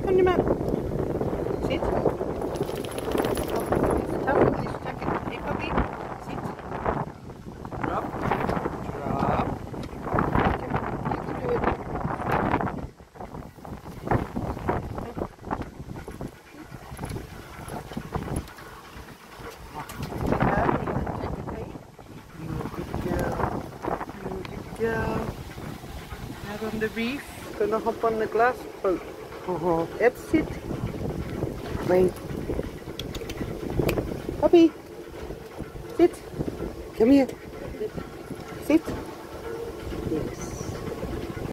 Back on your mat. Sit. Tough. Just tuck it. Hey, puppy. Sit. Drop. Drop. You can do it. Out on the reef, gonna hop on the glass boat. Yep, sit. Wait. Puppy, sit. Come here. Sit.